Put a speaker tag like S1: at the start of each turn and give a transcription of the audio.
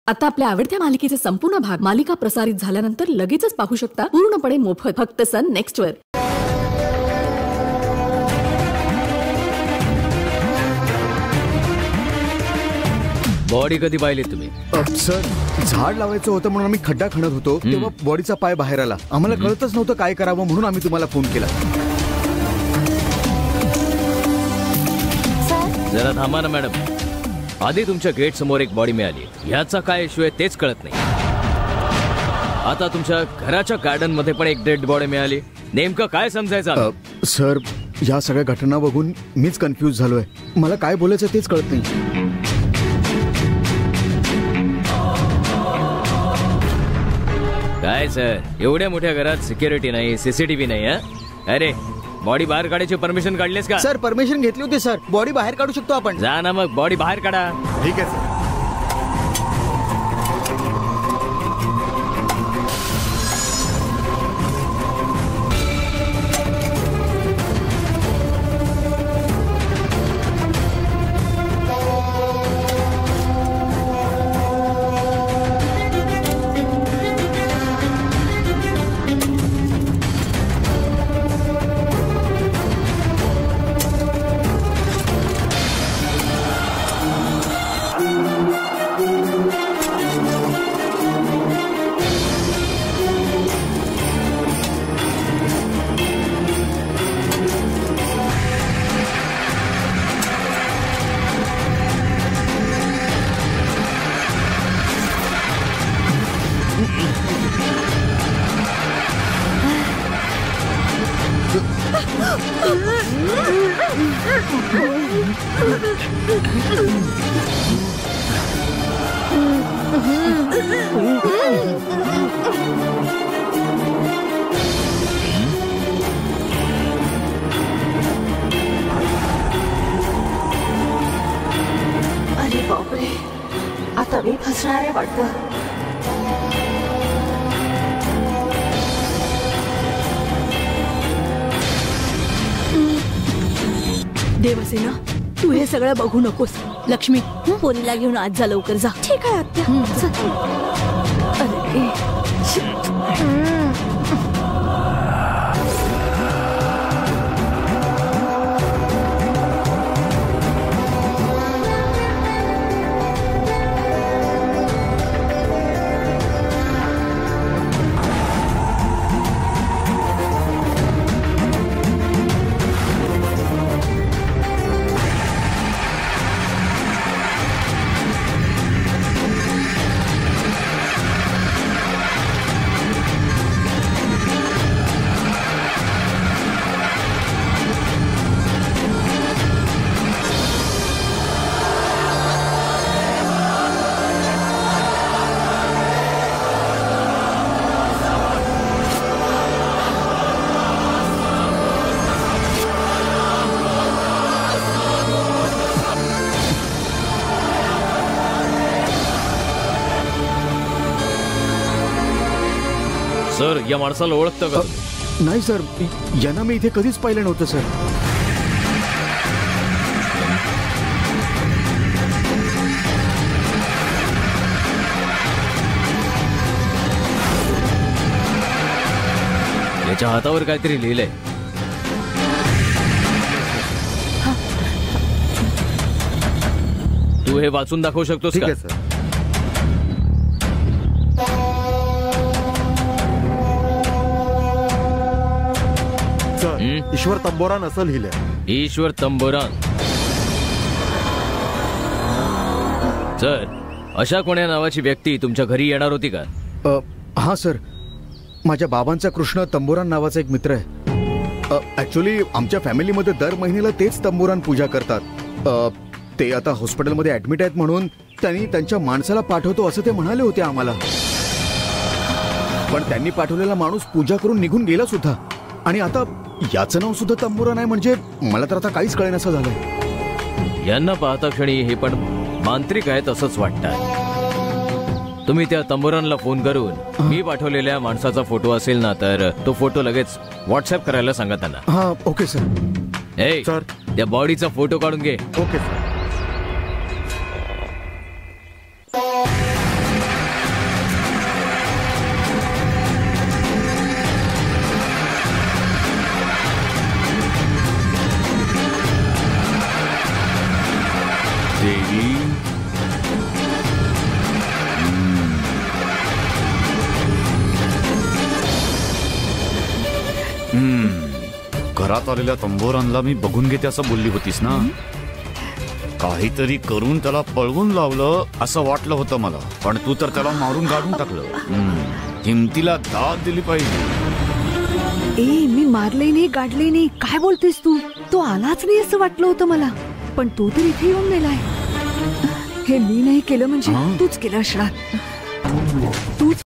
S1: आता आपल्या आवडत्या मालिकेचे संपूर्ण भाग मालिका प्रसारित झाल्यानंतर लगेचच पाहू शकता पूर्णपणे मोफत फक्त सन नेक्स्ट वर.
S2: बॉडी कधी पाहिली तुम्ही?
S3: सर, झाड लावायचं होतं म्हणून आम्ही खड्डा खणत होतो तेव्हा बॉडीचा पाय बाहेर आला. आम्हाला कळतच नव्हतं काय करावं म्हणून आम्ही तुम्हाला फोन केला.
S2: जरा थांबा ना मॅडम. आधी तुमच्या गेट समोर एक बॉडी मिळाली, ह्याचा काय इश्यू आहे तेच कळत नाही. आता तुमच्या घराच्या गार्डन मध्ये पण एक डेड बॉडी मिळाली, नेमकं काय समजायचं?
S3: सर, या सगळ्या घटना बघून मीच कन्फ्यूज झालोय. मला काय बोलायचं तेच कळत नाही.
S2: काय सर, एवढ्या मोठ्या घरात सिक्युरिटी नाही, सीसीटीव्ही नाही. अरे, बॉडी बाहेर काढायची परमिशन काढलीस का?
S4: सर, परमिशन घेतली होती सर. बॉडी बाहेर काढू शकतो आपण.
S2: जा ना मग, बॉडी बाहेर काढा.
S3: ठीक आहे सर.
S5: अरे बापरे, आता मी फसणार आहे वाटतं.
S6: देवसेना, तू हे सगळं बघू नकोस. लक्ष्मी, पोरीला घेऊन आज जा, लवकर जा.
S5: ठीक आहे आत्या. अरे
S2: सर, या माणसाला ओळखतं का?
S3: नाही सर, यांना मी इथे कधीच पाहिलं नव्हतं सर.
S2: याच्या हातावर काहीतरी लिहिलंय. तू हे वाचून दाखवू शकतोस का?
S3: ठीक आहे सर. ईश्वर तंबोरान असं लिहिलंय.
S2: ईश्वर तंबोरान. सर, अशा कोण्या नावाची व्यक्ती तुमच्या घरी येणार होती का?
S3: हा सर, माझ्या बाबांचा कृष्ण तंबोरान नावाचा एक मित्र आहे. ऍक्च्युली आमच्या फॅमिलीमध्ये दर महिन्याला तेच तंबोरान पूजा करतात. ते आता हॉस्पिटलमध्ये ऍडमिट आहेत म्हणून त्यांनी त्यांच्या माणसाला पाठवतो असं ते म्हणाले होते आम्हाला. पण त्यांनी पाठवलेला माणूस पूजा करून निघून गेला सुद्धा. आणि आता याचं नाव सुद्धा तंबोरान आहे म्हणजे मला तर आता काहीच कळेनासं झालंय.
S2: यांना पाहता क्षणी हे पण मांत्रिक आहेत असंच वाटतं. तुम्ही त्या तंबोरानला फोन करून मी पाठवलेल्या माणसाचा फोटो असेल ना तर तो फोटो लगेच व्हॉट्सअप करायला सांगा त्यांना.
S3: हा, ओके सर.
S2: ए
S3: सर,
S2: त्या बॉडीचा फोटो काढून घे.
S3: Okay sir.
S7: घरात आलेल्या तंबोरांना मी बघून घेते असं बोलली होतीस ना. काहीतरी करून त्याला पळवून लावलं असं वाटलं होतं मला, पण तू तर त्याला मारून काढून टाकलं. हिमतीला दाद दिली पाहिजे.
S8: ए मी मारले नाही, गाडले नाही. काय बोलतेस तू? तो आलाच नाही असं वाटलं होतं मला, पण तू तर इथे येऊन गेलाय. हे मी नाही केलं म्हणजे तूच केलं असणार. तूच